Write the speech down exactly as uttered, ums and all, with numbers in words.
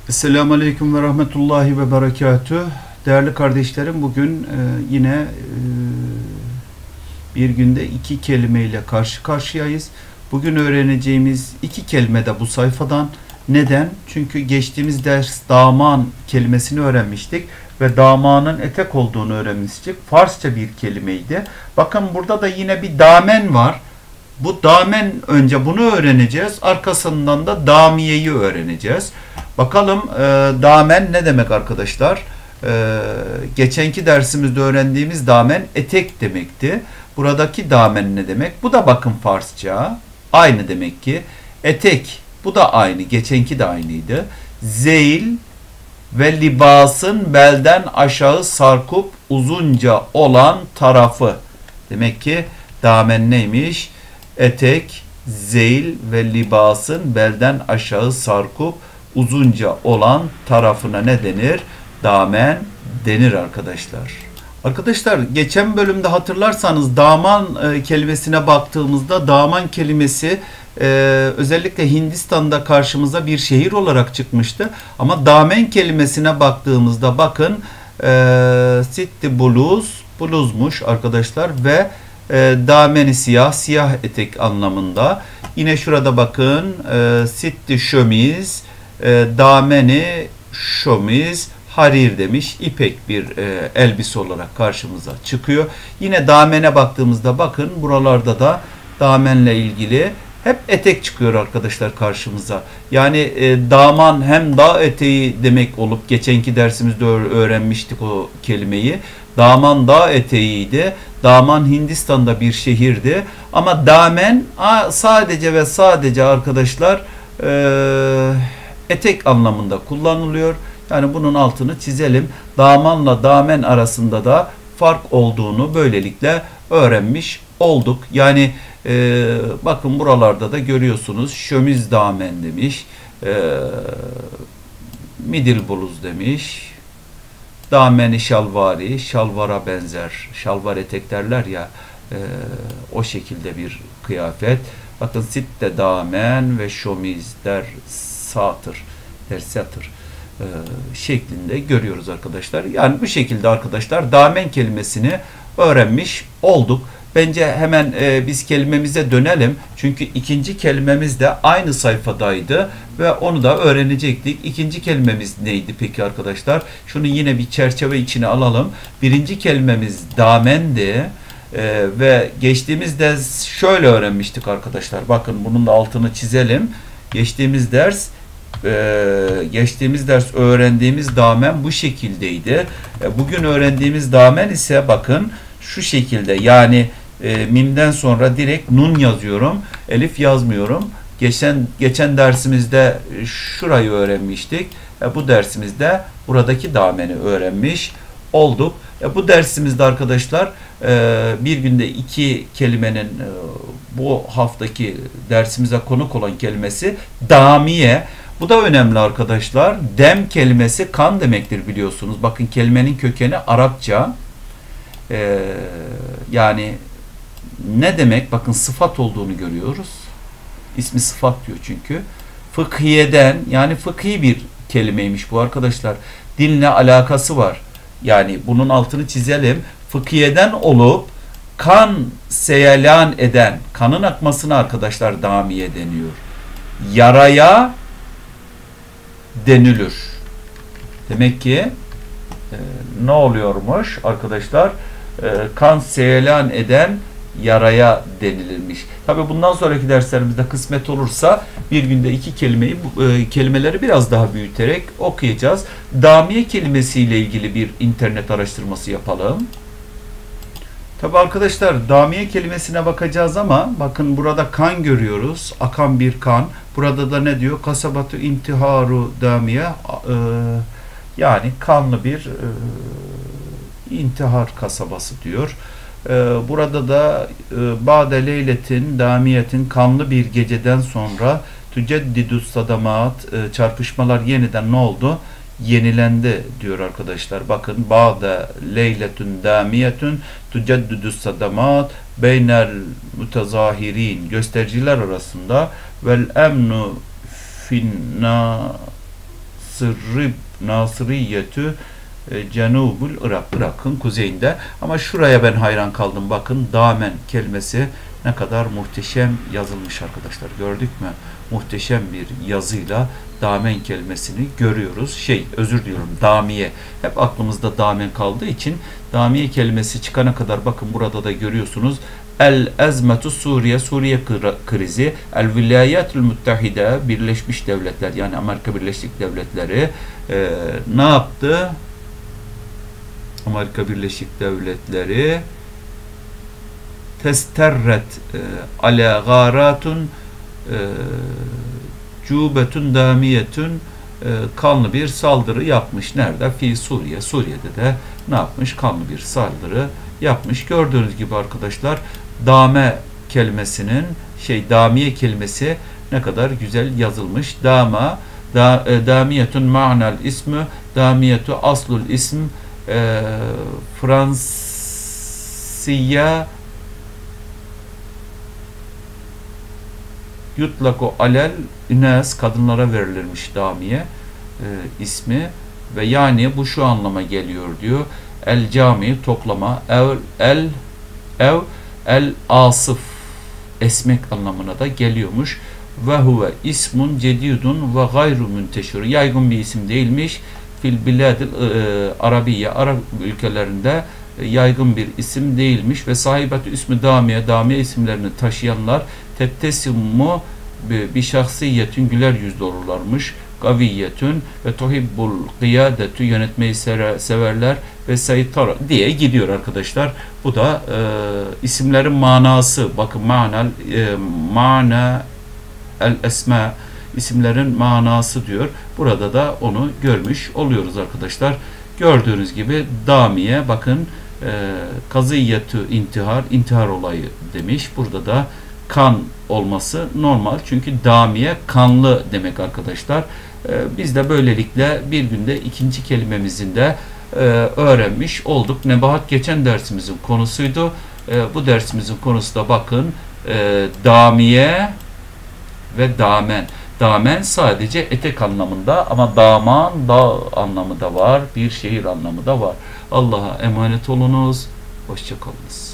Esselamu Aleyküm ve Rahmetullahi ve Berekatüh. Değerli kardeşlerim, bugün e, yine e, bir günde iki kelimeyle karşı karşıyayız. Bugün öğreneceğimiz iki kelime de bu sayfadan. Neden? Çünkü geçtiğimiz ders daman kelimesini öğrenmiştik ve damanın etek olduğunu öğrenmiştik. Farsça bir kelimeydi. Bakın burada da yine bir damen var. Bu damen, önce bunu öğreneceğiz. Arkasından da damiyeyi öğreneceğiz. Bakalım e, damen ne demek arkadaşlar? E, geçenki dersimizde öğrendiğimiz damen etek demekti. Buradaki damen ne demek? Bu da bakın Farsça. Aynı demek ki. Etek. Bu da aynı. Geçenki de aynıydı. Zeyl ve libasın belden aşağı sarkıp uzunca olan tarafı. Demek ki damen neymiş? Etek, zeyl ve libasın belden aşağı sarkıp uzunca olan tarafına ne denir? Damen denir arkadaşlar. Arkadaşlar, geçen bölümde hatırlarsanız daman e, kelimesine baktığımızda daman kelimesi e, özellikle Hindistan'da karşımıza bir şehir olarak çıkmıştı. Ama damen kelimesine baktığımızda bakın e, sitti bluz, bluzmuş arkadaşlar ve e, dameni siyah, siyah etek anlamında. Yine şurada bakın e, sitti şömiz, e, dameni şömiz, harir demiş, ipek bir e, elbise olarak karşımıza çıkıyor. Yine damene baktığımızda bakın buralarda da damenle ilgili hep etek çıkıyor arkadaşlar karşımıza. Yani e, daman hem dağ eteği demek olup geçenki dersimizde öğrenmiştik o kelimeyi. Daman dağ eteğiydi. Daman Hindistan'da bir şehirdi. Ama damen sadece ve sadece arkadaşlar e, etek anlamında kullanılıyor. Yani bunun altını çizelim. Damanla damen arasında da fark olduğunu böylelikle öğrenmiş olduk. Yani e, bakın buralarda da görüyorsunuz. Şömiz damen demiş. E, midil bluz demiş. Dameni şalvari, şalvara benzer. Şalvar etek derler ya, e, o şekilde bir kıyafet. Bakın sitte damen ve şömiz der satır, der satır e, şeklinde görüyoruz arkadaşlar. Yani bu şekilde arkadaşlar damen kelimesini öğrenmiş olduk. Bence hemen e, biz kelimemize dönelim. Çünkü ikinci kelimemiz de aynı sayfadaydı ve onu da öğrenecektik. İkinci kelimemiz neydi peki arkadaşlar? Şunu yine bir çerçeve içine alalım. Birinci kelimemiz damendi. E, ve geçtiğimiz ders şöyle öğrenmiştik arkadaşlar. Bakın bunun da altını çizelim. Geçtiğimiz ders Ee, geçtiğimiz ders öğrendiğimiz damen bu şekildeydi. Ee, bugün öğrendiğimiz damen ise bakın şu şekilde. Yani e, mimden sonra direkt nun yazıyorum. Elif yazmıyorum. Geçen geçen dersimizde şurayı öğrenmiştik. E, bu dersimizde buradaki dameni öğrenmiş olduk. E, bu dersimizde arkadaşlar e, bir günde iki kelimenin e, bu haftaki dersimize konuk olan kelimesi damiye. Bu da önemli arkadaşlar. Dem kelimesi kan demektir biliyorsunuz. Bakın kelimenin kökeni Arapça. Ee, yani ne demek? Bakın sıfat olduğunu görüyoruz. İsmi sıfat diyor çünkü. Fıkhiyeden, yani fıkhi bir kelimeymiş bu arkadaşlar. Dinle alakası var. Yani bunun altını çizelim. Fıkhiyeden olup kan seyelan eden, kanın akmasına arkadaşlar damiye deniyor. Yaraya denilir. Demek ki e, ne oluyormuş arkadaşlar? E, kan seyelan eden yaraya denilirmiş. Tabi bundan sonraki derslerimizde kısmet olursa bir günde iki kelimeyi e, kelimeleri biraz daha büyüterek okuyacağız. Damiye kelimesiyle ilgili bir internet araştırması yapalım. Tabi arkadaşlar damiye kelimesine bakacağız ama bakın burada kan görüyoruz. Akan bir kan. Burada da ne diyor? Kasabatu intiharu damiye. Ee, yani kanlı bir e, intihar kasabası diyor. Ee, burada da e, ba'de leyletin damiyetin, kanlı bir geceden sonra tüceddidus sadamat, e, çarpışmalar yeniden ne oldu? Yenilendi diyor arkadaşlar. Bakın ba'de leyletun damiyetun tüceddidus sadamat beynel mütezahirin, göstericiler arasında vel emnu finna Nasırib Nasıriyetü e, Cenubul Irak, Irak'ın kuzeyinde. Ama şuraya ben hayran kaldım. Bakın damen kelimesi ne kadar muhteşem yazılmış arkadaşlar. Gördük mü? Muhteşem bir yazıyla damen kelimesini görüyoruz. Şey, özür diliyorum, damiye. Hep aklımızda damen kaldığı için damiye kelimesi çıkana kadar bakın burada da görüyorsunuz. El ezmetu Suriye, Suriye krizi, el vilayetül müttehide, Birleşmiş Devletler, yani Amerika Birleşik Devletleri e, ne yaptı? Amerika Birleşik Devletleri testerret e, ala garatun e, cubetun damiyetun e, kanlı bir saldırı yapmış. Nerede? Fi Suriye. Suriye'de de ne yapmış? Kanlı bir saldırı yapmış. Gördüğünüz gibi arkadaşlar dame kelimesinin şey damiye kelimesi ne kadar güzel yazılmış. Dama da, e, damiyetun ma'nal ismi, damiyetu aslul ism, e, Fransiyya yutlaku alel ünes, kadınlara verilirmiş damiye e, ismi ve yani bu şu anlama geliyor diyor. El cami toplama, ev el ev el asıf esmek anlamına da geliyormuş. Ve huve ismun cedidun ve gayru münteşir, yaygın bir isim değilmiş. Fil biladil e, Arabiye, Arap ülkelerinde e, yaygın bir isim değilmiş ve sahibeti ismi damiye, damiye isimlerini taşıyanlar tettesimu bir şahsiyetin, güler yüzlü olurlarmış. Gaviyetün ve tuhibbul kıyadetü, yönetmeyi severler ve seytara diye gidiyor arkadaşlar. Bu da e, isimlerin manası. Bakın manal e, mana el esma, isimlerin manası diyor. Burada da onu görmüş oluyoruz arkadaşlar. Gördüğünüz gibi damiye, bakın e, kaziyetü intihar, intihar olayı demiş. Burada da kan olması normal. Çünkü damiye kanlı demek arkadaşlar. Ee, biz de böylelikle bir günde ikinci kelimemizin de e, öğrenmiş olduk. Nebahat geçen dersimizin konusuydu. E, bu dersimizin konusu da bakın e, damiye ve damen. Damen sadece etek anlamında ama daman dağ anlamı da var. Bir şehir anlamı da var. Allah'a emanet olunuz. Hoşça kalınız.